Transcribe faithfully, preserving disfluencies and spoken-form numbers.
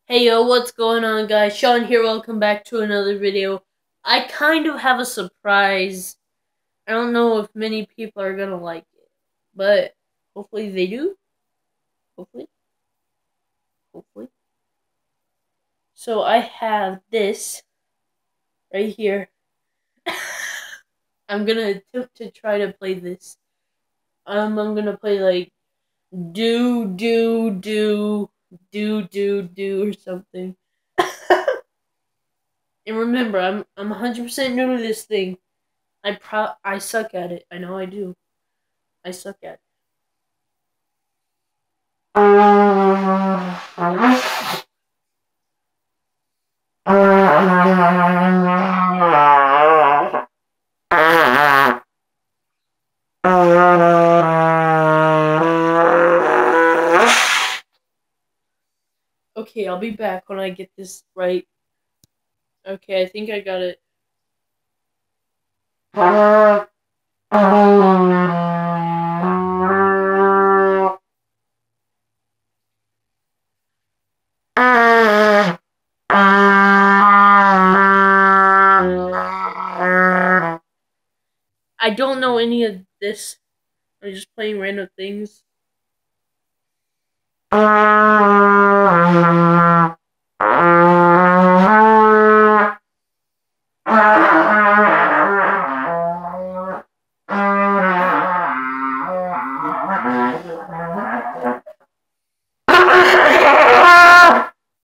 Hey yo, what's going on guys? Sean here, welcome back to another video. I kind of have a surprise. I don't know if many people are gonna like it, but hopefully they do. Hopefully. Hopefully. So I have this right here. I'm gonna attempt to try to play this. Um, I'm gonna play like do, do, do, do, do, do, or something. And remember, I'm I'm one hundred percent new to this thing. I pro I suck at it. I know I do. I suck at it. Okay, I'll be back when I get this right. Okay, I think I got it. I don't know any of this. I'm just playing random things.